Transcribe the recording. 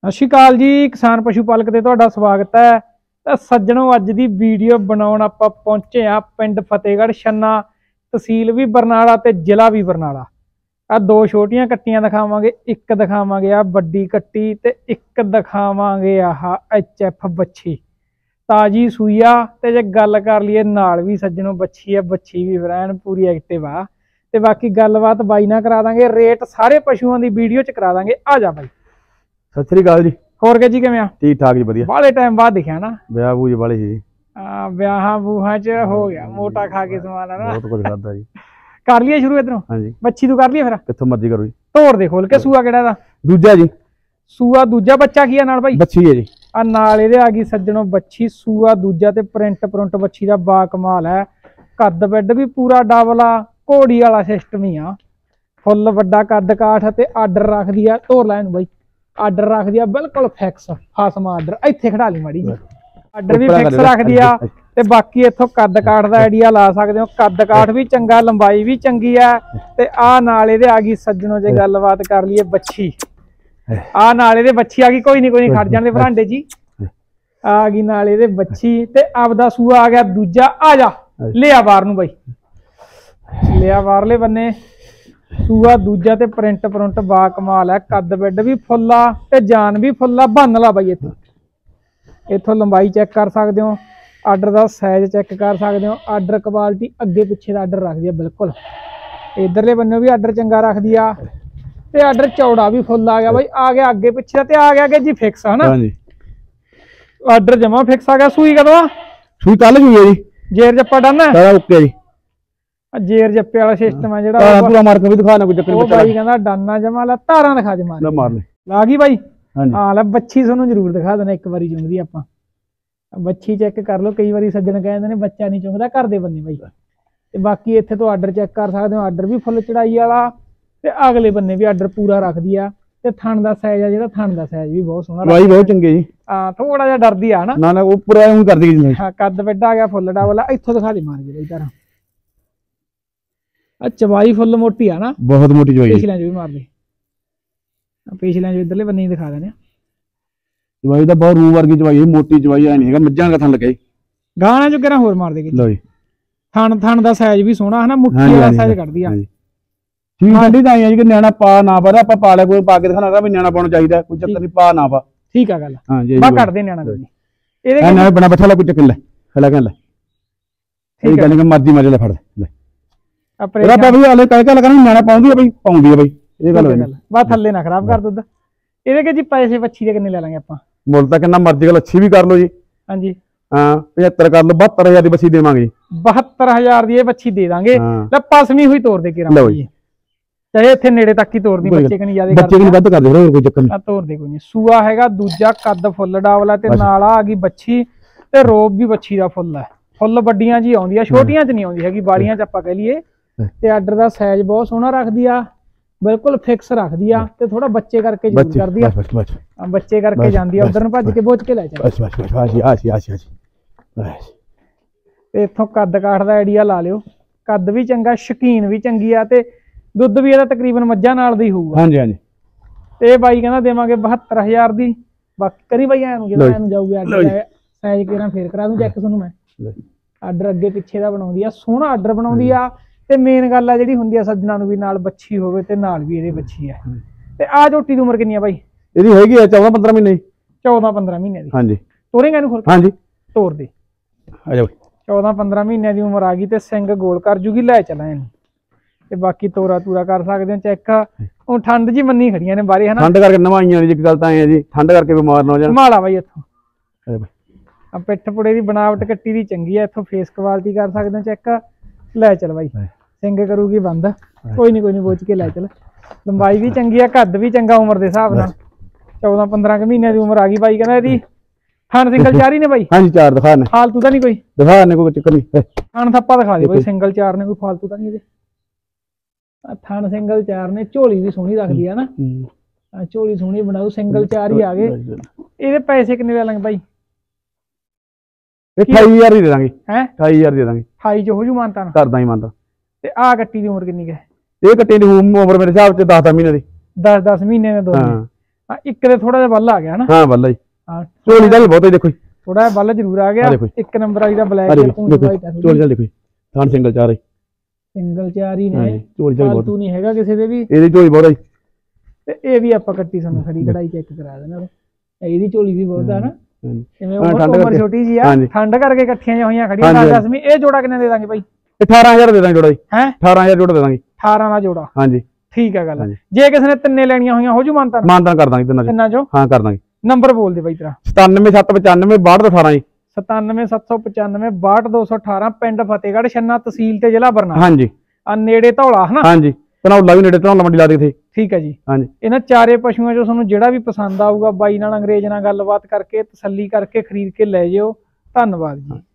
ਸਤਿ ਸ਼੍ਰੀ ਅਕਾਲ जी, किसान पशु पालक ते तुहाडा स्वागत है। तो सज्जणों, अज दी वीडियो बनाउण आपां पहुंचे आ पिंड फतेहगढ़ छन्ना, तहसील भी बरनाला ते जिला भी बरनाला। आ दो छोटियां कट्टियां दिखावांगे, एक दिखावांगे आ वड्डी कट्टी ते एक दिखावांगे आह HF बच्छी ताजी सूई आ। ते जे गल कर लईए नाल भी सज्जणों बच्छी है, बच्छी भी फ्रैन पूरी एक्टिव आ। ते बाकी गलबात बाई नाल करा दांगे, रेट सारे पशुओं की वीडियो च करा दांगे। आ जा बाई। सत श्री अकाल जी। होर के जी किवें आ? ठीक ठाक जी, वधिया। बाले टाइम बाद दिखा ना। ब्याह बूह वाले जी। ब्याह बूहां च हो गया मोटा खा के समान है ना, बहुत कुछ खादा जी। कर लिया शुरू इधरों? हां जी। बच्ची तू कर लिया? फिर कित्थों मर्जी करो जी। तोड़ दे खोल के। सूआ केड़ा दा? दूजा जी। सूआ दूजा। बच्चा की है नाल भाई? बच्ची है जी। आ नाल इहदे आ गई सज्जणों बच्ची। सूआ दूजा ते प्रिंट बच्ची दा बा कमाल है। कद बैड भी पूरा डबल आ, घोड़ी वाला सिस्टम ही आ। फुल वड्डा कद काठ ते आर्डर रख दिया। तोड़ लै भाई। आर्डर रख दिया बिल्कुल फिक्स फासमा आर्डर। इत्थे खड़ा ली माड़ी जी। आर्डर भी फिक्स रख दिया ते बाकी इत्थों कद काठ दा आइडिया ला सकदे हो। कद काठ भी चंगा, लंबाई भी चंगी है। ते आ नाल इहदे आ गई सज्जणों जे गलबात कर लईए बच्छी। आ नाल इहदे बच्छी आ गई। कोई नहीं खड़ जाण दे भरांडे जी। आ गई नाल इहदे बच्छी ते आपदा सूआ आ गया दूजा। आ जा लिया बाहर नूं बाई, लिया बाहरले बन्ने। सूआ दूजा ते प्रिंट बा कमाल है। कद बैड भी फुल आ ते जान भी फुल आ। बन ला बाई। इत्थों लंबाई चेक कर सकते हो, आर्डर का साइज चेक कर सकते हो। आर्डर क्वालिटी अगे पिछे का आर्डर रख दिया बिल्कुल। इधरले बन्ने भी आर्डर चंगा रख दिया ते आर्डर चौड़ा भी फुल आ गया भाई। आ गया अगे पिछे ते आ गया जी फिक्स है ना। आर्डर जमा फिक्स आ गया। सूई कदों? सूई कल सूई है जी। जेर जप्पा डन है? ओके जी। जेर जप्पे वाला सिस्टम है जेड़ा पूरा मार के भी दिखा ना, कोई चक्कर नहीं। भाई कहंदा डाना जमा ला, तारा दिखा दे मार ले। ला गई भाई। हां ले बच्छी थानू जरूर दिखा देना एक बारी चुंगदी आपां। बच्छी चेक कर लो। कई बारी सज्जण कहंदे ने बच्चा नहीं चुंगदा, कर दे बन्ने भाई। ते बाकी इत्थे तो आर्डर चेक कर सकदे हो। आर्डर भी फुल चढ़ाई वाला ते अगले बन्ने भी आर्डर पूरा रख दिया। ते थण दा साइज है जेड़ा, थण दा साइज भी बहुत सोहना। भाई बहुत चंगे जी। हां थोड़ा जिहा डरदी आ ना। ना वो पूरा ऊं कर दी जी। हां कद बैठा आ गया फुल डबल। इत्थों दिखा दे मार के इधर। चबाई फुल मोटी है ना, बहुत मोटी चबाई। पिछले भी मार दे, पिछले इधरले बन्ने दिखा देने। चबाई दा बहुत रूह वर्गी चबाई है, मोटी चबाई है नहीं है। मज्जां का थन लगे गाना जो करा होर मार दे। लो जी थन दा साइज भी सोहना है ना, मुट्ठी वाला साइज कर दिया। ठीक ठंडी ताई है जी कि न्याणा पा ना पा। आपा पा ले कोई पा के दिखाना भी न्याणा पाउणा चाहिदा, कोई चक्कर नहीं। पा ना पा ठीक है गल। हां जी बा कर दे न्याणा कोई नहीं। एदे ना बना बैठा ला, कोई चक्कर ले खला कर ले। ठीक है मर्जी मजे ले फड़ ले। राबा भी वाले कह के लगाना न्याणा पाउंदी है भाई, पाउंदी है भाई। ये गल है बा थल्ले ना खराब कर दुद्ध। ਇਹਦੇ के जी पैसे बच्ची ਦੇ किन्ने ले लेंगे ਆਪਾਂ? ਮੁੱਲ ਤਾਂ ਕਿੰਨਾ ਮਰਜ਼ੀ ਗੱਲ ਅੱਛੀ ਵੀ ਕਰ ਲਓ ਜੀ। ਹਾਂਜੀ ਹਾਂ 75 ਕਰ ਲਓ, 72000 ਦੀ ਬੱਚੀ ਦੇਵਾਂਗੇ। 72000 ਦੀ ਇਹ ਬੱਚੀ ਦੇ ਦਾਂਗੇ। ਲੈ ਪਸਮੀ ਹੋਈ ਤੋੜ ਦੇ ਕੇ ਰਾਮ ਜੀ, ਚਾਹੇ ਇੱਥੇ ਨੇੜੇ ਤੱਕ ਹੀ ਤੋੜਨੀ। ਬੱਚੇ ਕਨੀ ਜ਼ਿਆਦਾ ਬੱਚੇ ਕਨੀ ਵੱਧ ਕਰ ਦੇ ਫਿਰ ਕੋਈ ਚੱਕਰ ਨਹੀਂ। ਤੋੜ ਦੇ ਕੋਈ ਨਹੀਂ। ਸੂਆ ਹੈਗਾ ਦੂਜਾ, ਕੱਦ ਫੁੱਲ ਡਾਵਲਾ ਤੇ ਨਾਲ ਆ ਗਈ ਬੱਚੀ ਤੇ ਰੋਬ ਵੀ ਬੱਚੀ ਦਾ ਫੁੱਲ ਹੈ। ਫੁੱਲ ਵੱਡੀਆਂ ਜੀ ਆਉਂਦੀ ਆ, ਛੋਟੀਆਂ ਚ ਨਹੀਂ ਆਉਂਦੀ ਹੈਗੀ, ਬਾਲੀਆਂ ਚ ਆਪਾਂ ਕਹ ਲਈਏ। ਤੇ ਆਰਡਰ ਦਾ ਸਾਈਜ਼ ਬਹੁਤ ਸੋਹਣਾ ਰੱਖਦੀ ਆ, बिल्कुल फिक्स रख दिया। ते थोड़ा बच्चे करके जरूर कर दिया। बच्चे करके जांदी उधर न भज के बोझ के ले जा। इत्थों कद काठ दा आइडिया ला लियो। कद भी चंगा, शकीन भी चंगी आ ते दुध भी इहदा तकरीबन मज्जां नाल दा ही होऊगा। हां जी हां जी। ते बाई कहंदा देवांगे 72000 दी। बाकी करी बाई ऐनू जे ऐनू जाऊगी आर्डर साइज केरा फेर करा दूं चेक तुहानू मैं। आर्डर अगे पिछे दा बनाउंदी आ, सोहना आर्डर बनाउंदी आ। ते मेन गल है जिहड़ी हुंदी आ सज्जणा नूं भी नाल बच्छी होवे ते नाल भी इहदे बच्छी है। ते आ झोटी दी उम्र किन्नी है भाई? इहदी हैगी 14-15 महीने। 14-15 महीने दी। हां जी। तोरेंगा इहनू? हां जी तोड़ दे। आ जा भाई। 14-15 महीने दी उम्र आ गई ते सिंग गोल कर जूगी। लै चला इहनू ते बाकी तोरा तूरा कर सकदे हो चेक। हुण ठंड जी मन्नी खड़ियां ने बारे है ना, ठंड करके नवाईयां ने जी। गल तां है जी ठंड करके बीमार ना हो जाण। माला भाई इत्थों आ जा भाई। आ पिठ पुड़े दी बनावट कट्टी दी चंगी है। इत्थों फेस क्वालिटी कर सकदे हो चेक। लै चल भाई। सिंग करूगी बंद। कोई नहीं बोझ के लै चल। लंबाई भी चंगी है, कद भी चंगा उम्र के हिसाब नाल। 14-15 महीने की उम्र आ गई बाई कहना। इहदी थान सिंगल चार ही ने भाई? हां जी चार दिखा ने। फालतू तो नहीं कोई? दिखा ने कोई चक्कर नहीं। थान थप्पा दिखा दे भाई, सिंगल चार ने, कोई फालतू तो नहीं इहदे। थान सिंगल चार ने। झोली भी सोहनी रखदी है ना, झोली सोहनी बनाऊ। सिंगल चार ही आ गए। इहदे पैसे किन्ने ले लेंगे भाई? 28000 ही दे दांगे। हैं 28000 दे दांगे। 28 जो हो जू मानता ना? कर दां ही मानता। ते आ कट्टी दी उम्र किन्नी है? ये कट्टी दी उम्र मेरे हिसाब से 10 महीने दी। 10 महीने में दो। ਹਾਂ ਇੱਕ ਦੇ ਥੋੜਾ ਜਿਹਾ ਵੱਲ ਆ ਗਿਆ ਨਾ। ਹਾਂ ਬੱਲਾ ਜੀ। ਹਾਂ ਝੋਲੀ ਦਾ ਵੀ ਬਹੁਤ ਹੈ ਦੇਖੋ ਜੀ। ਥੋੜਾ ਜਿਹਾ ਵੱਲ ਜ਼ਰੂਰ ਆ ਗਿਆ। ਇੱਕ ਨੰਬਰ ਵਾਲੀ ਦਾ ਬਲੈਕ ਝੋਲੀ ਦਾ ਦੇਖੋ ਜੀ। ਥਾਣ ਸਿੰਗਲ ਚਾਰ ਹੈ। ਸਿੰਗਲ ਚਾਰ ਹੀ ਨੇ। ਝੋਲੀ ਦਾ ਬਹੁਤ ਤੂੰ ਨਹੀਂ ਹੈਗਾ ਕਿਸੇ ਦੇ ਵੀ। ਇਹਦੀ ਝੋਲੀ ਬਹੁਤ ਹੈ ਜੀ। ਤੇ ਇਹ ਵੀ ਆਪਾਂ ਕੱਟੀ ਸਾਨੂੰ ਖੜੀ ਕਢਾਈ ਚੈੱਕ ਕਰਾ ਦੇਣਾ। ਇਹਦੀ ਝੋਲੀ ਵੀ ਬਹੁਤ ਆ ਨਾ। ਜਿਵੇਂ ਉਮਰ ਛੋਟੀ ਜੀ ਆ ਠੰਡ ਕਰਕੇ ਇਕੱਠੀਆਂ ਹੋਈਆਂ ਖੜੀਆਂ 10ਵੀਂ। ਇਹ ਜੋੜਾ ਕਿੰਨੇ ਦੇ ਦਾਂਗੇ ਬਾਈ? 18000 ਦੇ ਦਾਂਗੇ ਜੋੜਾ ਜੀ। ਹੈ 18000 ਜੋੜਾ ਦੇ ਦਾਂਗੇ। 18 ਦਾ ਜੋੜਾ। ਹਾਂਜੀ ਠੀਕ ਆ ਗੱਲ। ਜੇ ਕਿਸੇ ਨੇ ਤਿੰਨੇ ਲੈਣੀਆਂ ਹੋਈਆਂ ਹੋ ਜੂ ਮਾਨਤਾਨ ਕਰ ਦਾਂਗੇ ਤਿੰਨਾਂ ਚੋਂ। ਹਾਂ ਕਰ ਦਾਂਗੇ। ਨੰਬਰ ਬੋਲ ਦੇ ਬਾਈ ਤੇਰਾ। 97795 6218 ਜੀ। 97795 6218 ਪਿੰਡ ਫਤਿਹਗੜ੍ਹ ਛੰਨਾ ਤਹਿਸੀਲ ਤੇ ਜ਼ਿਲ੍ਹਾ ਬਰਨਾਲਾ। ਹਾਂਜੀ ਆ ਨੇੜੇ ਧੌਲਾ ਹਨਾ। ਹਾਂਜੀ ਧਨੌਲਾ ਵੀ ਨੇੜੇ ਧਨੌਲਾ ਮੰਡੀ ਲਾ ਦੇ ਥੇ। ਠੀਕ ਹੈ ਜੀ। ਹਾਂਜੀ ਇਹਨਾਂ ਚਾਰੇ ਪਸ਼ੂਆਂ ਚੋਂ ਤੁਹਾਨੂੰ ਜਿਹੜਾ ਵੀ ਪਸੰਦ ਆਊਗਾ ਬਾਈ ਨਾਲ ਅੰਗਰੇਜ਼ ਨਾਲ ਗੱਲਬਾਤ ਕਰਕੇ ਤਸੱਲੀ ਕਰਕੇ ਖਰੀਦ ਕੇ ਲੈ ਜਿਓ। ਧੰਨਵਾਦ ਜੀ।